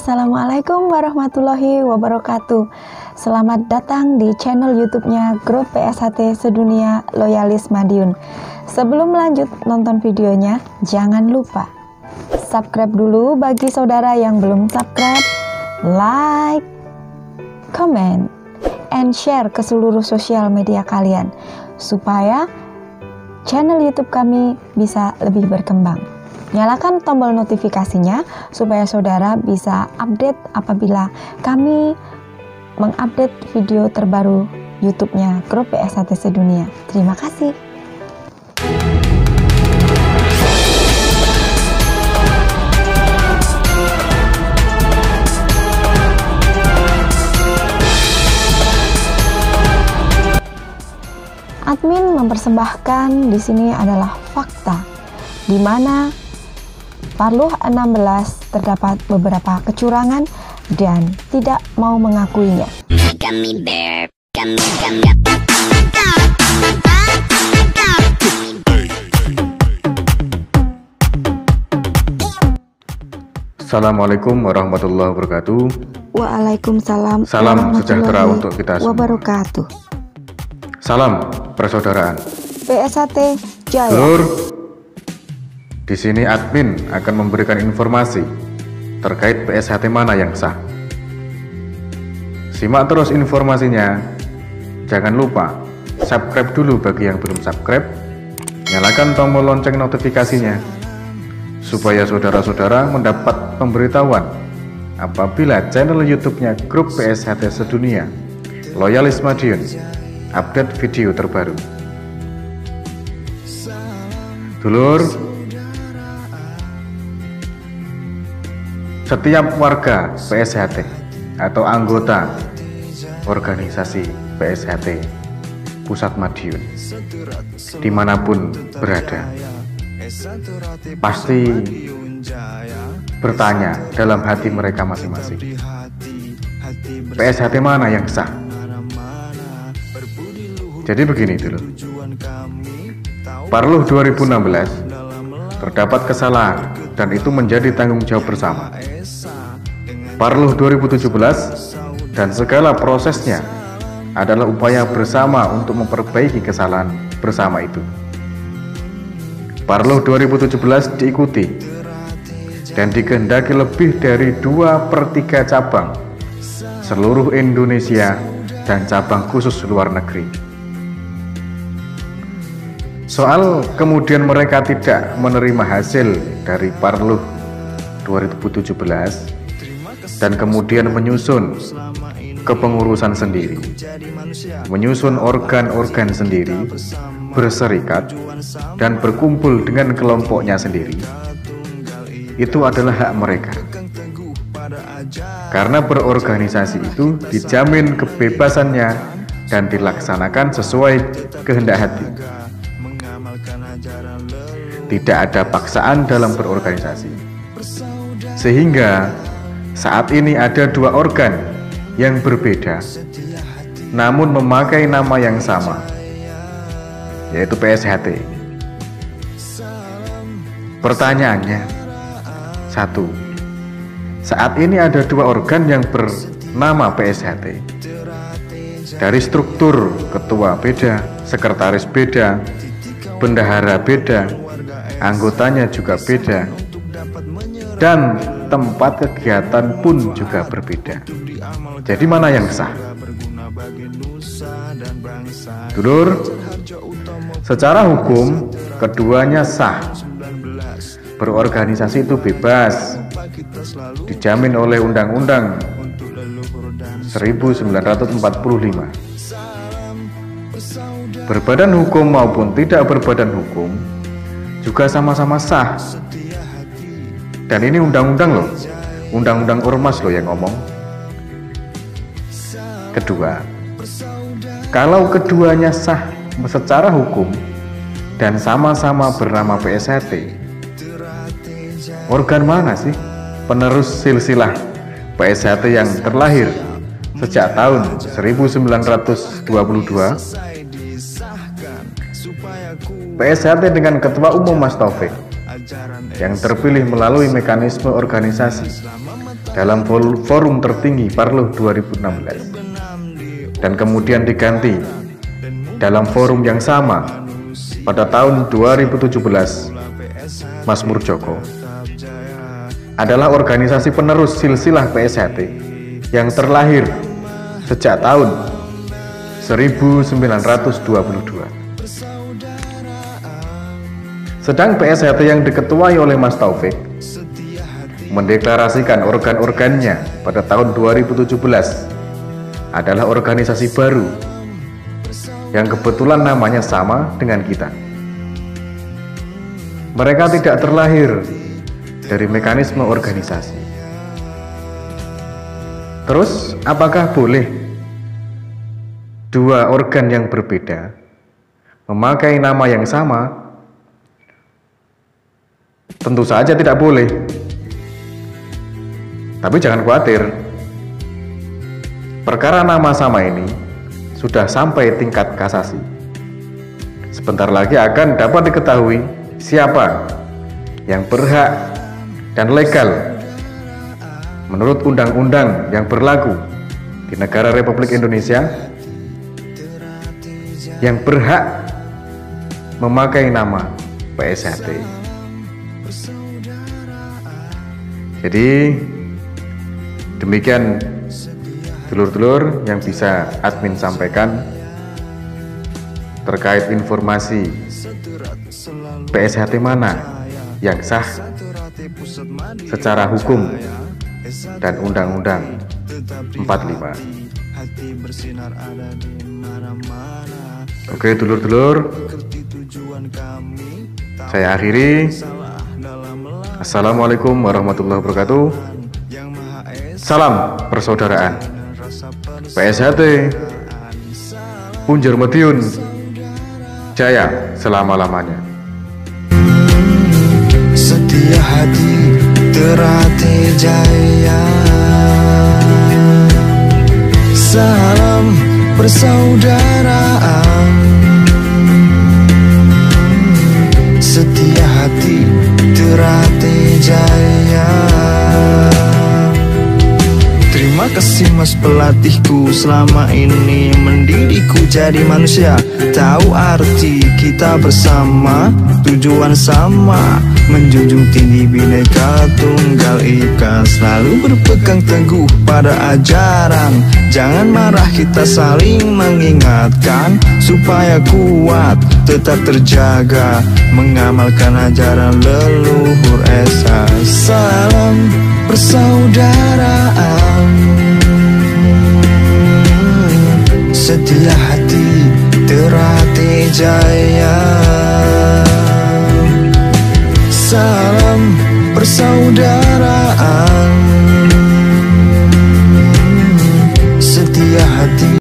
Assalamualaikum warahmatullahi wabarakatuh. Selamat datang di channel YouTube-nya Grup PSHT Sedunia Loyalis Madiun. Sebelum lanjut nonton videonya, jangan lupa subscribe dulu bagi saudara yang belum subscribe, like, comment, and share ke seluruh sosial media kalian supaya channel YouTube kami bisa lebih berkembang. Nyalakan tombol notifikasinya supaya saudara bisa update apabila kami mengupdate video terbaru YouTube-nya Grup PSHT Sedunia. Terima kasih. Admin mempersembahkan di sini adalah fakta, di mana Parluh 16 terdapat beberapa kecurangan dan tidak mau mengakuinya. Assalamualaikum warahmatullahi wabarakatuh. Waalaikumsalam. Salam sejahtera untuk kita semua. Wabarakatuh. Salam persaudaraan. PSHT Jaya. Lur, di sini admin akan memberikan informasi terkait PSHT mana yang sah. Simak terus informasinya. Jangan lupa subscribe dulu bagi yang belum subscribe. Nyalakan tombol lonceng notifikasinya supaya saudara-saudara mendapat pemberitahuan apabila channel YouTube-nya Grup PSHT Sedunia Loyalis Madiun update video terbaru. Dulur, setiap warga PSHT atau anggota organisasi PSHT Pusat Madiun dimanapun berada pasti bertanya dalam hati mereka masing-masing, PSHT mana yang sah? Jadi begini dulu, Parluh 2016 terdapat kesalahan dan itu menjadi tanggung jawab bersama. Parluh 2017 dan segala prosesnya adalah upaya bersama untuk memperbaiki kesalahan bersama itu. Parluh 2017 diikuti dan dikehendaki lebih dari 2/3 cabang seluruh Indonesia dan cabang khusus luar negeri. Soal kemudian mereka tidak menerima hasil dari Parluh 2017 dan kemudian menyusun kepengurusan sendiri, menyusun organ-organ sendiri, berserikat dan berkumpul dengan kelompoknya sendiri, itu adalah hak mereka. Karena berorganisasi itu dijamin kebebasannya dan dilaksanakan sesuai kehendak hati. Tidak ada paksaan dalam berorganisasi. Sehingga saat ini ada dua organ yang berbeda namun memakai nama yang sama, yaitu PSHT. Pertanyaannya, satu, saat ini ada dua organ yang bernama PSHT. Dari struktur ketua beda, sekretaris beda, bendahara beda, anggotanya juga beda, dan tempat kegiatan pun juga berbeda. Jadi mana yang sah? Dulur, secara hukum keduanya sah. Berorganisasi itu bebas, dijamin oleh Undang-Undang 1945. Berbadan hukum maupun tidak berbadan hukum juga sama-sama sah. Dan ini undang-undang loh, undang-undang ormas loh yang ngomong. Kedua, kalau keduanya sah secara hukum dan sama-sama bernama PSHT, organ mana sih penerus silsilah PSHT yang terlahir sejak tahun 1922? PSHT dengan Ketua Umum Mas Taufik yang terpilih melalui mekanisme organisasi dalam forum tertinggi Parlo 2016 dan kemudian diganti dalam forum yang sama pada tahun 2017. Mazmur Joko adalah organisasi penerus silsilah PSHT yang terlahir sejak tahun 1922. Sedang PSHT yang diketuai oleh Mas Taufik mendeklarasikan organ-organnya pada tahun 2017 adalah organisasi baru yang kebetulan namanya sama dengan kita. Mereka tidak terlahir dari mekanisme organisasi. Terus, apakah boleh dua organ yang berbeda memakai nama yang sama? Tentu saja tidak boleh. Tapi jangan khawatir, perkara nama sama ini sudah sampai tingkat kasasi. Sebentar lagi akan dapat diketahui siapa yang berhak dan legal menurut undang-undang yang berlaku di negara Republik Indonesia yang berhak memakai nama PSHT. Jadi demikian dulur-dulur yang bisa admin sampaikan terkait informasi PSHT mana yang sah secara hukum dan Undang-Undang 45. Oke dulur-dulur, saya akhiri. Assalamualaikum warahmatullahi wabarakatuh. Salam persaudaraan. PSHT Punjer Madiun jaya selama-lamanya. Setia hati terate jaya. Salam persaudaraan. Setia hati terate jaya. Terima kasih mas pelatihku selama ini mendidikku jadi manusia. Tahu arti kita bersama, tujuan sama, menjunjung tinggi Bhinneka Tunggal Ika. Selalu berpegang teguh pada ajaran, jangan marah kita saling mengingatkan, supaya kuat tetap terjaga, mengamalkan ajaran leluhur Esa. Salam persaudaraan, setia hati terate jaya. Salam persaudaraan, setia hati